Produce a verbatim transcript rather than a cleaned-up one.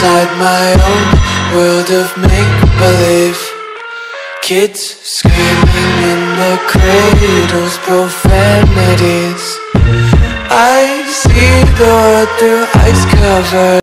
inside my own world of make-believe. Kids screaming in their cradles, profanities. I see the world through ice covered